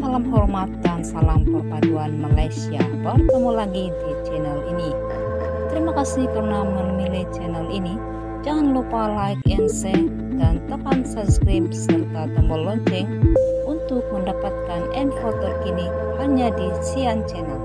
Salam hormat dan salam perpaduan Malaysia. Bertemu lagi di channel ini. Terima kasih karena memilih channel ini. Jangan lupa like and share dan tekan subscribe serta tombol lonceng untuk mendapatkan info terkini hanya di Sian Channel.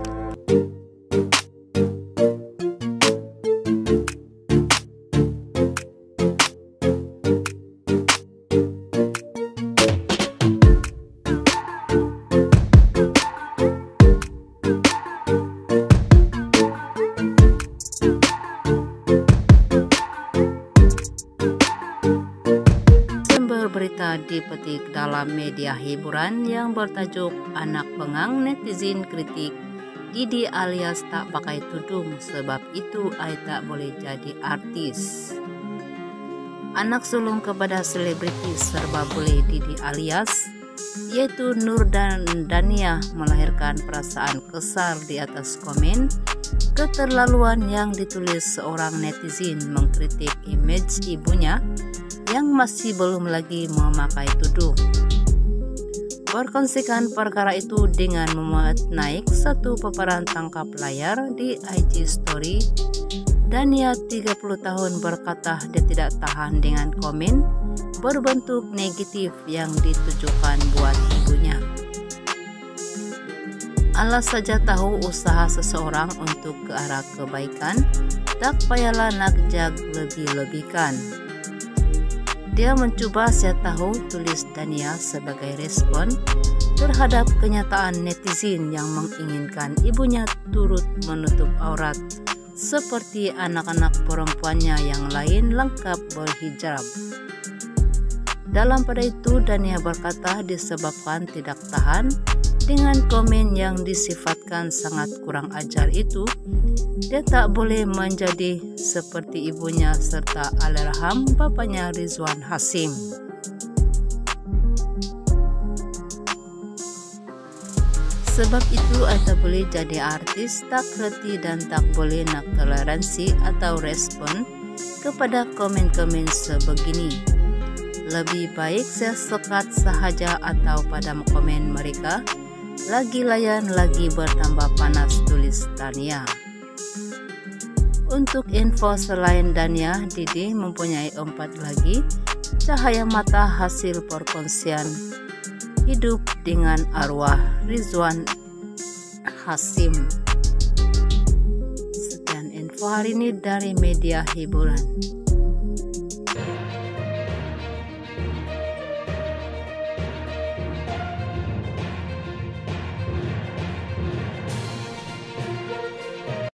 Berita dipetik dalam media hiburan yang bertajuk Anak Bengang Netizen Kritik Didi alias tak pakai tudung, sebab itu ai tak boleh jadi artis. Anak sulung kepada selebriti serba boleh Didi alias, yaitu Nur dan Dania, melahirkan perasaan kesal di atas komen keterlaluan yang ditulis seorang netizen mengkritik image ibunya yang masih belum lagi memakai tudung. Berkongsikan perkara itu dengan memuat naik satu paparan tangkap layar di IG Story. Dania 30 tahun berkata dia tidak tahan dengan komen berbentuk negatif yang ditujukan buat ibunya. Allah saja tahu usaha seseorang untuk ke arah kebaikan, tak payahlah nak jag lebih-lebihkan. Dia mencoba, saya tahu, tulis Dania sebagai respon terhadap kenyataan netizen yang menginginkan ibunya turut menutup aurat seperti anak-anak perempuannya yang lain lengkap berhijab. Dalam pada itu Dania berkata disebabkan tidak tahan dengan komen yang disifatkan sangat kurang ajar itu, dia tak boleh menjadi seperti ibunya serta almarhum bapaknya Rizwan Hasim. Sebab itu tak boleh jadi artis, tak reti dan tak boleh nak toleransi atau respon kepada komen-komen sebegini. Lebih baik saya sekat sahaja atau pada komen mereka. Lagi layan lagi bertambah panas, tulis Dania. Untuk info selain Dania, Didi mempunyai 4 lagi cahaya mata hasil perkongsian hidup dengan arwah Rizwan Hasim. Sekian info hari ini dari media hiburan.